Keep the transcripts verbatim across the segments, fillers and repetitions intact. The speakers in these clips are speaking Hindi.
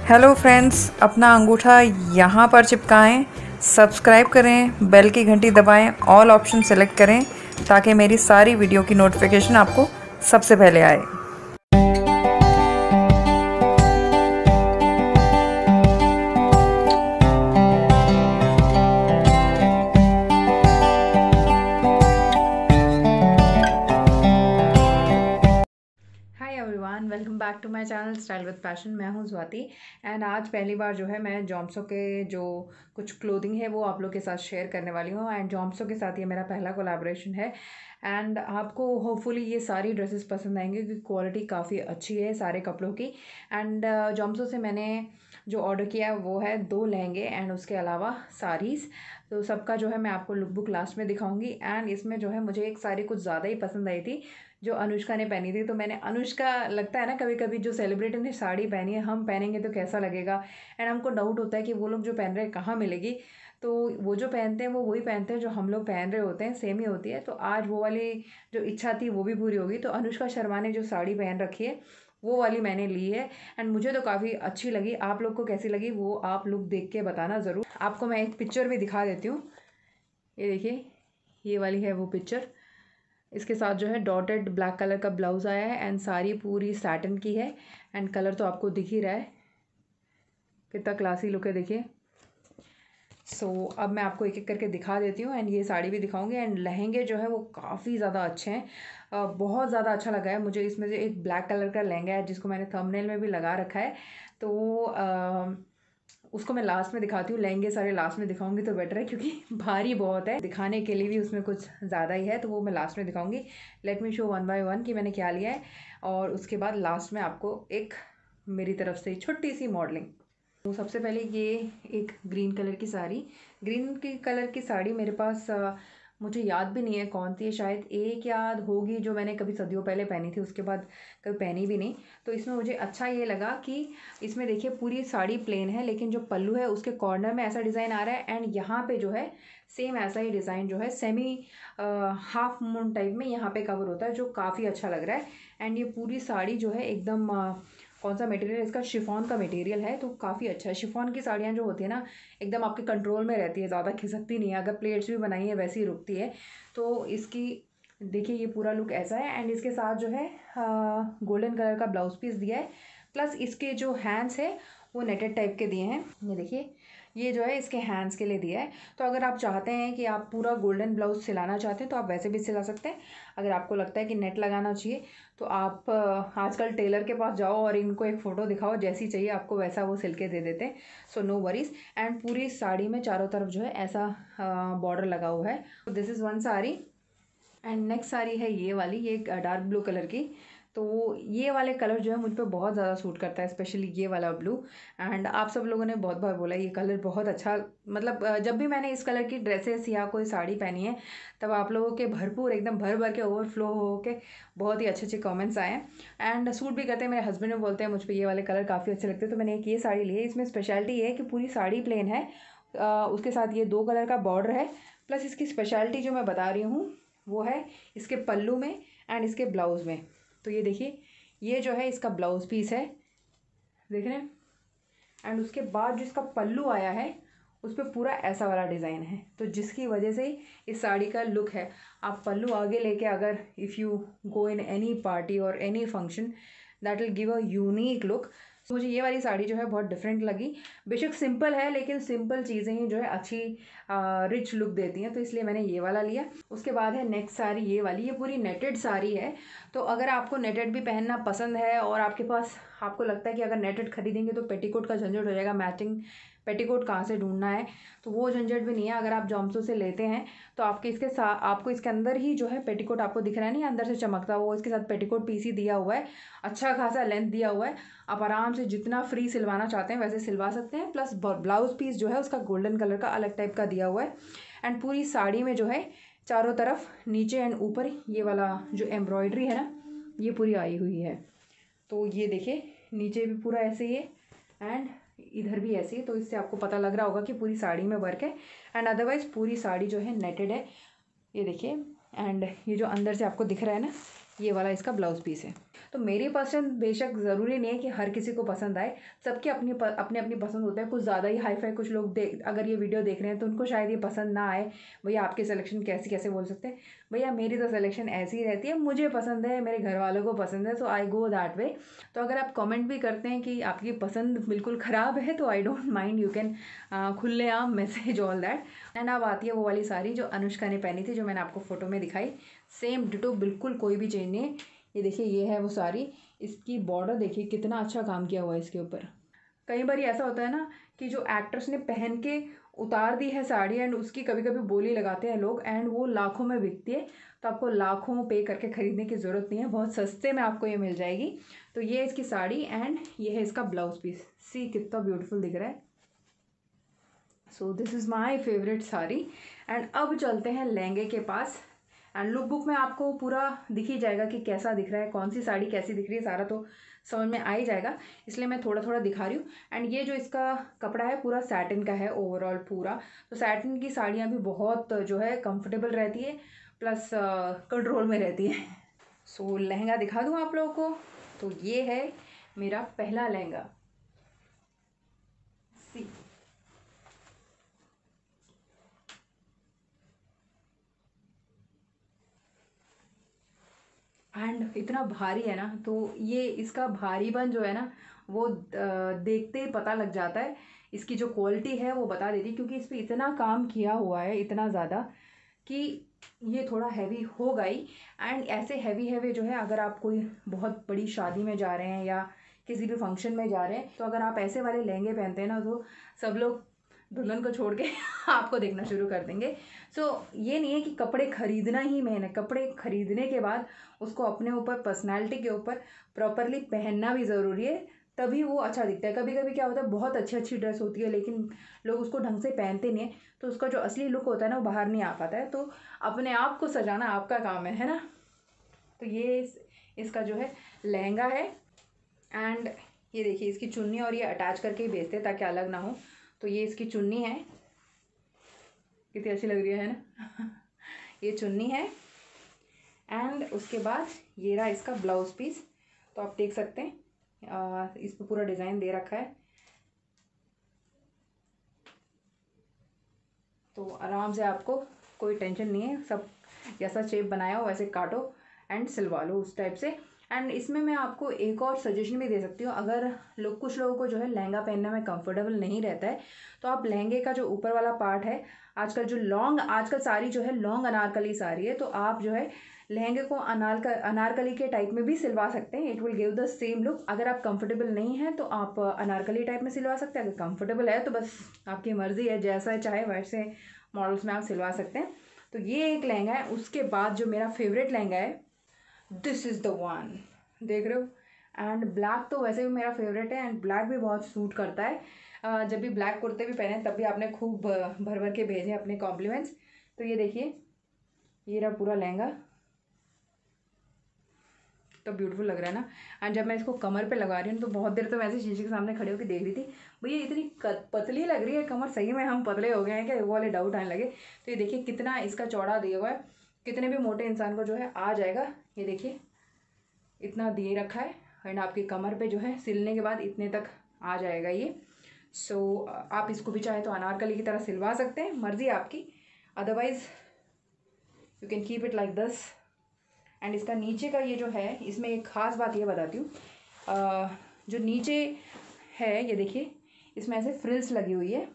हेलो फ्रेंड्स, अपना अंगूठा यहाँ पर चिपकाएं, सब्सक्राइब करें, बेल की घंटी दबाएं, ऑल ऑप्शन सेलेक्ट करें ताकि मेरी सारी वीडियो की नोटिफिकेशन आपको सबसे पहले आए। Hi everyone, welcome back to my channel style with passion. मैं हूं स्वाति एंड आज पहली बार जो है मैं जॉम्सो के जो कुछ क्लोथिंग है वो आप लोग के साथ शेयर करने वाली हूं। एंड जॉम्सो के साथ ये मेरा पहला कोलैबोरेशन है एंड आपको होपफुली ये सारी ड्रेसेस पसंद आएंगे क्योंकि क्वालिटी काफ़ी अच्छी है सारे कपड़ों की। एंड जॉम्सो से मैंने जो ऑर्डर किया है वो है दो लहंगे एंड उसके अलावा साड़ीज़। तो सबका जो है मैं आपको लुक बुक लास्ट में दिखाऊंगी। एंड इसमें जो है मुझे एक साड़ी कुछ ज़्यादा ही पसंद आई थी जो अनुष्का ने पहनी थी। तो मैंने अनुष्का, लगता है ना कभी कभी जो सेलिब्रिटी ने साड़ी पहनी है हम पहनेंगे तो कैसा लगेगा। एंड हमको डाउट होता है कि वो लोग जो पहन रहे हैं कहाँ मिलेगी। तो वो जो पहनते हैं वो वही पहनते हैं जो हम लोग पहन रहे होते हैं, सेम ही होती है। तो आज वो वाली जो इच्छा थी वो भी पूरी होगी। तो अनुष्का शर्मा ने जो साड़ी पहन रखी है वो वाली मैंने ली है एंड मुझे तो काफ़ी अच्छी लगी। आप लोग को कैसी लगी वो आप लोग देख के बताना ज़रूर। आपको मैं एक पिक्चर भी दिखा देती हूँ। ये देखिए, ये वाली है वो पिक्चर। इसके साथ जो है डॉटेड ब्लैक कलर का ब्लाउज आया है एंड साड़ी पूरी सैटिन की है एंड कलर तो आपको दिख ही रहा है, कितना क्लासी लुक है देखिए। सो so, अब मैं आपको एक एक करके दिखा देती हूँ एंड ये साड़ी भी दिखाऊंगी। एंड लहंगे जो है वो काफ़ी ज़्यादा अच्छे हैं, uh, बहुत ज़्यादा अच्छा लगा है मुझे। इसमें से एक ब्लैक कलर का लहंगा है जिसको मैंने थंबनेल में भी लगा रखा है। तो uh, उसको मैं लास्ट में दिखाती हूँ। लहंगे सारे लास्ट में दिखाऊंगी तो बेटर है क्योंकि भारी बहुत है, दिखाने के लिए भी उसमें कुछ ज़्यादा ही है, तो वो मैं लास्ट में दिखाऊंगी। Let me show one by one कि मैंने क्या लिया है और उसके बाद लास्ट में आपको एक मेरी तरफ से छोटी सी मॉडलिंग। तो सबसे पहले ये एक ग्रीन कलर की साड़ी, ग्रीन की कलर की साड़ी मेरे पास आ, मुझे याद भी नहीं है कौन सी है, शायद एक याद होगी जो मैंने कभी सदियों पहले पहनी थी, उसके बाद कभी पहनी भी नहीं। तो इसमें मुझे अच्छा ये लगा कि इसमें देखिए पूरी साड़ी प्लेन है लेकिन जो पल्लू है उसके कॉर्नर में ऐसा डिज़ाइन आ रहा है एंड यहाँ पे जो है सेम ऐसा ही डिज़ाइन जो है सेमी हाफ मून टाइप में यहाँ पे कवर होता है जो काफ़ी अच्छा लग रहा है। एंड ये पूरी साड़ी जो है एकदम आ, कौन सा मटेरियल है इसका, शिफॉन का मटेरियल है तो काफ़ी अच्छा है। शिफॉन की साड़ियाँ जो होती है ना एकदम आपके कंट्रोल में रहती है, ज़्यादा खिसकती नहीं है, अगर प्लेट्स भी बनाई है वैसे ही रुकती है। तो इसकी देखिए ये पूरा लुक ऐसा है एंड इसके साथ जो है गोल्डन कलर का ब्लाउज पीस दिया है, प्लस इसके जो हैंड्स है वो नेटेड टाइप के दिए हैं। ये देखिए ये जो है इसके हैंड्स के लिए दिया है। तो अगर आप चाहते हैं कि आप पूरा गोल्डन ब्लाउज सिलाना चाहते हैं तो आप वैसे भी सिला सकते हैं। अगर आपको लगता है कि नेट लगाना चाहिए तो आप आजकल टेलर के पास जाओ और इनको एक फ़ोटो दिखाओ, जैसी चाहिए आपको वैसा वो सिल के दे देते हैं। So no worries. एंड पूरी साड़ी में चारों तरफ जो है ऐसा बॉर्डर लगा हुआ है। This is one sari and next sari है ये वाली, ये डार्क ब्लू कलर की। तो ये वाले कलर जो है मुझ पर बहुत ज़्यादा सूट करता है, स्पेशली ये वाला ब्लू। एंड आप सब लोगों ने बहुत बार बोला ये कलर बहुत अच्छा, मतलब जब भी मैंने इस कलर की ड्रेसेस या कोई साड़ी पहनी है तब आप लोगों के भरपूर एकदम भर भर के ओवरफ्लो हो के बहुत ही अच्छे अच्छे कमेंट्स आए हैं एंड सूट भी करते हैं। मेरे हस्बैंड भी बोलते हैं मुझ पर ये वाले कलर काफ़ी अच्छे लगते हैं। तो मैंने एक ये साड़ी ली है, इसमें स्पेशलिटी ये है कि पूरी साड़ी प्लेन है, आ, उसके साथ ये दो कलर का बॉर्डर है, प्लस इसकी स्पेशलिटी जो मैं बता रही हूँ वो है इसके पल्लू में एंड इसके ब्लाउज़ में। तो ये देखिए ये जो है इसका ब्लाउज पीस है, देख रहे हैं। एंड उसके बाद जो इसका पल्लू आया है उस पर पूरा ऐसा वाला डिज़ाइन है, तो जिसकी वजह से इस साड़ी का लुक है। आप पल्लू आगे लेके अगर if you go in any party और any function that will give a unique look. मुझे ये वाली साड़ी जो है बहुत डिफरेंट लगी। बेशक सिंपल है लेकिन सिंपल चीज़ें ही जो है अच्छी रिच लुक देती हैं, तो इसलिए मैंने ये वाला लिया। उसके बाद है नेक्स्ट साड़ी ये वाली, ये पूरी नेटेड साड़ी है। तो अगर आपको नेटेड भी पहनना पसंद है और आपके पास आपको लगता है कि अगर नेटेड खरीदेंगे तो पेटीकोट का झंझट हो जाएगा, मैचिंग पेटीकोट कहाँ से ढूंढना है, तो वो झंझट भी नहीं है। अगर आप जॉम्सो से लेते हैं तो आपके इसके साथ आपको इसके अंदर ही जो है पेटीकोट आपको दिख रहा है नहीं अंदर से चमकता, वो इसके साथ पेटीकोट पीस ही दिया हुआ है, अच्छा खासा लेंथ दिया हुआ है। आप आराम से जितना फ्री सिलवाना चाहते हैं वैसे सिलवा सकते हैं। प्लस ब्लाउज पीस जो है उसका गोल्डन कलर का अलग टाइप का दिया हुआ है। एंड पूरी साड़ी में जो है चारों तरफ नीचे एंड ऊपर ये वाला जो एम्ब्रॉयडरी है ना ये पूरी आई हुई है। तो ये देखिए नीचे भी पूरा ऐसे ही है एंड इधर भी ऐसे ही, तो इससे आपको पता लग रहा होगा कि पूरी साड़ी में वर्क है। एंड अदरवाइज पूरी साड़ी जो है नेटेड है, ये देखिए। एंड ये जो अंदर से आपको दिख रहा है ना ये वाला इसका ब्लाउज पीस है। तो मेरी पसंद बेशक ज़रूरी नहीं है कि हर किसी को पसंद आए, सबकी अपनी अपनी अपनी पसंद होता है। कुछ ज़्यादा ही हाई फाई कुछ लोग देख अगर ये वीडियो देख रहे हैं तो उनको शायद ये पसंद ना आए। भैया आपकी सिलेक्शन कैसी कैसे बोल सकते हैं, भैया मेरी तो सिलेक्शन ऐसी ही रहती है, मुझे पसंद है, मेरे घर वालों को पसंद है, सो आई गो दैट वे। तो अगर आप कमेंट भी करते हैं कि आपकी पसंद बिल्कुल ख़राब है तो I don't mind, you can खुलेआम मैसेज ऑल दैट। एंड अब आती है वो वाली साड़ी जो अनुष्का ने पहनी थी, जो मैंने आपको फ़ोटो में दिखाई, सेम डिटो, बिल्कुल कोई भी चेंज नहीं है। ये देखिए ये है वो साड़ी, इसकी बॉर्डर देखिए कितना अच्छा काम किया हुआ है इसके ऊपर। कई बार ऐसा होता है ना कि जो एक्ट्रेस ने पहन के उतार दी है साड़ी एंड उसकी कभी कभी बोली लगाते हैं लोग एंड वो लाखों में बिकती है, तो आपको लाखों पे करके ख़रीदने की ज़रूरत नहीं है, बहुत सस्ते में आपको ये मिल जाएगी। तो ये है इसकी साड़ी एंड ये है इसका ब्लाउज पीस, सी कितना ब्यूटीफुल दिख रहा है। So this is my favourite sari. And अब चलते हैं लहंगे के पास। एंड लुक बुक में आपको पूरा दिख ही जाएगा कि कैसा दिख रहा है, कौन सी साड़ी कैसी दिख रही है, सारा तो समझ में आ ही जाएगा, इसलिए मैं थोड़ा थोड़ा दिखा रही हूँ। एंड ये जो इसका कपड़ा है पूरा सैटिन का है ओवरऑल पूरा, तो सैटिन की साड़ियाँ भी बहुत जो है कंफर्टेबल रहती है, प्लस कंट्रोल में रहती है। सो so, लहंगा दिखा दूँ आप लोगों को, तो ये है मेरा पहला लहंगा। सी एंड इतना भारी है ना, तो ये इसका भारीपन जो है ना वो देखते ही पता लग जाता है, इसकी जो क्वालिटी है वो बता देती, क्योंकि इस पर इतना काम किया हुआ है इतना ज़्यादा कि ये थोड़ा हैवी होगा ही। एंड ऐसे हैवी हैवी जो है अगर आप कोई बहुत बड़ी शादी में जा रहे हैं या किसी भी फंक्शन में जा रहे हैं, तो अगर आप ऐसे वाले लहंगे पहनते हैं ना तो सब लोग दुल्हन को छोड़ के आपको देखना शुरू कर देंगे। सो so, ये नहीं है कि कपड़े खरीदना ही मेन है, कपड़े खरीदने के बाद उसको अपने ऊपर पर्सनालिटी के ऊपर प्रॉपरली पहनना भी ज़रूरी है, तभी वो अच्छा दिखता है। कभी कभी क्या होता है बहुत अच्छी अच्छी ड्रेस होती है लेकिन लोग उसको ढंग से पहनते नहीं है, तो उसका जो असली लुक होता है ना वो बाहर नहीं आ पाता है। तो अपने आप को सजाना आपका काम है है ना। तो ये इस, इसका जो है लहंगा है। एंड ये देखिए इसकी चुन्नी, और ये अटैच करके ही बेचते हैं ताकि अलग ना हो। तो ये इसकी चुन्नी है, कितनी अच्छी लग रही है ना ये चुन्नी है। एंड उसके बाद ये रहा इसका ब्लाउज पीस, तो आप देख सकते हैं आ, इस पर पूरा डिज़ाइन दे रखा है, तो आराम से आपको कोई टेंशन नहीं है, सब जैसा शेप बनाया हो वैसे काटो एंड सिलवा लो उस टाइप से। एंड इसमें मैं आपको एक और सजेशन भी दे सकती हूँ, अगर लोग कुछ लोगों को जो है लहंगा पहनने में कंफर्टेबल नहीं रहता है, तो आप लहंगे का जो ऊपर वाला पार्ट है, आजकल जो लॉन्ग आजकल साड़ी जो है लॉन्ग अनारकली साड़ी है, तो आप जो है लहंगे को अनार अनारकली के टाइप में भी सिलवा सकते हैं, it will give the same look. अगर आप कंफर्टेबल नहीं है तो आप अनारकली टाइप में सिलवा सकते हैं, अगर कंफर्टेबल है तो बस आपकी मर्ज़ी है, जैसा चाहे वैसे मॉडल्स में आप सिलवा सकते हैं। तो ये एक लहंगा है। उसके बाद जो मेरा फेवरेट लहंगा है, दिस इज़ द वन, देख रहे हो। एंड ब्लैक तो वैसे भी मेरा फेवरेट है एंड ब्लैक भी बहुत सूट करता है। uh, जब भी ब्लैक कुर्ते भी पहने तब भी आपने खूब भर भर के भेजे अपने कॉम्प्लीमेंट्स। तो ये देखिए ये रहा पूरा लहंगा, तो ब्यूटीफुल लग रहा है ना। एंड जब मैं इसको कमर पे लगा रही हूँ तो बहुत देर तो मैं ऐसे शीशे के सामने खड़े होकर देख रही थी, भैया इतनी पतली लग रही है कमर, सही में हम पतले हो गए हैं क्या, वो वाले डाउट आने लगे। तो ये देखिए कितना इसका चौड़ा दिया हुआ है, कितने भी मोटे इंसान को जो है आ जाएगा। ये देखिए इतना दिए रखा है एंड आपकी कमर पे जो है सिलने के बाद इतने तक आ जाएगा ये। सो so, आप इसको भी चाहे तो अनारकली की तरह सिलवा सकते हैं, मर्जी आपकी, otherwise you can keep it like this. And इसका नीचे का ये जो है, इसमें एक ख़ास बात ये बताती हूँ, जो नीचे है ये देखिए इसमें ऐसे फ्रिल्स लगी हुई है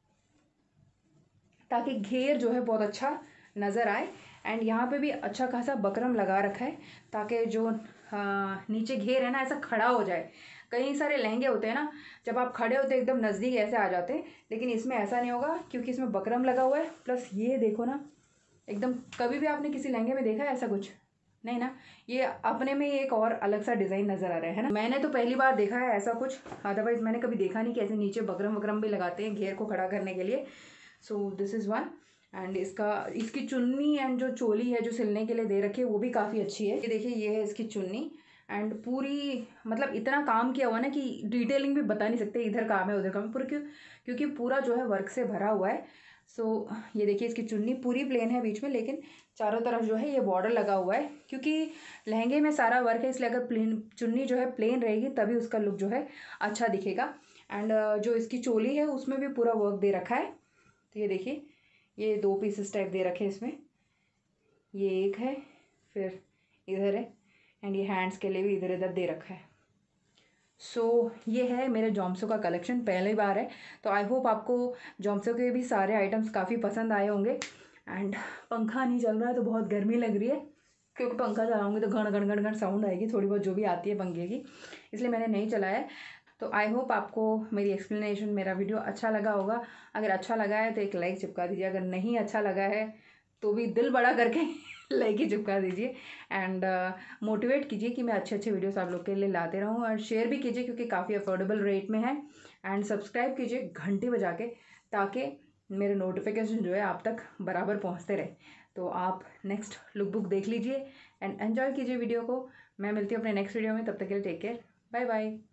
ताकि घेर जो है बहुत अच्छा नज़र आए। एंड यहाँ पे भी अच्छा खासा बकरम लगा रखा है ताकि जो आ, नीचे घेर है ना ऐसा खड़ा हो जाए। कई सारे लहंगे होते हैं ना जब आप खड़े होते हैं एकदम नज़दीक ऐसे आ जाते हैं, लेकिन इसमें ऐसा नहीं होगा क्योंकि इसमें बकरम लगा हुआ है। प्लस ये देखो ना एकदम, कभी भी आपने किसी लहंगे में देखा है ऐसा कुछ नहीं ना, ये अपने में एक और अलग सा डिज़ाइन नज़र आ रहा है ना। मैंने तो पहली बार देखा है ऐसा कुछ, अदरवाइज़ मैंने कभी देखा नहीं कि ऐसे नीचे बकरम वकरम भी लगाते हैं घेर को खड़ा करने के लिए। So this is one. And इसका इसकी चुन्नी एंड जो चोली है जो सिलने के लिए दे रखी है वो भी काफ़ी अच्छी है। ये देखिए ये है इसकी चुन्नी एंड पूरी मतलब इतना काम किया हुआ ना कि डिटेलिंग भी बता नहीं सकते, इधर काम है उधर काम है पूरा, क्यों क्योंकि पूरा जो है वर्क से भरा हुआ है। सो ये देखिए इसकी चुन्नी पूरी प्लेन है बीच में, लेकिन चारों तरफ जो है ये बॉर्डर लगा हुआ है, क्योंकि लहंगे में सारा वर्क है, इसलिए अगर प्लेन चुन्नी जो है प्लेन रहेगी तभी उसका लुक जो है अच्छा दिखेगा। एंड जो इसकी चोली है उसमें भी पूरा वर्क दे रखा है। तो ये देखिए ये दो पीसेस टाइप दे रखे हैं इसमें, ये एक है, फिर इधर है, एंड ये हैंड्स के लिए भी इधर इधर दे रखा है। सो so, ये है मेरे जॉम्सो का कलेक्शन, पहली बार है, तो आई होप आपको जॉम्सो के भी सारे आइटम्स काफ़ी पसंद आए होंगे। एंड पंखा नहीं चल रहा है तो बहुत गर्मी लग रही है, क्योंकि पंखा चलाऊंगी तो घण घण घण घण साउंड आएगी थोड़ी बहुत जो भी आती है पंखे की, इसलिए मैंने नहीं चलाया है। तो आई होप आपको मेरी एक्सप्लेनेशन, मेरा वीडियो अच्छा लगा होगा। अगर अच्छा लगा है तो एक लाइक चिपका दीजिए, अगर नहीं अच्छा लगा है तो भी दिल बड़ा करके लाइक ही चिपका दीजिए। एंड मोटिवेट कीजिए कि मैं अच्छे अच्छे वीडियोस आप लोग के लिए लाते रहूँ, और शेयर भी कीजिए क्योंकि काफ़ी अफोर्डेबल रेट में है। एंड सब्सक्राइब कीजिए घंटी बजा के, ताकि मेरे नोटिफिकेशन जो है आप तक बराबर पहुँचते रहे। तो आप नेक्स्ट लुक बुक देख लीजिए एंड एन्जॉय कीजिए वीडियो को। मैं मिलती हूँ अपने नेक्स्ट वीडियो में, तब तक के लिए टेक केयर, बाय बाय।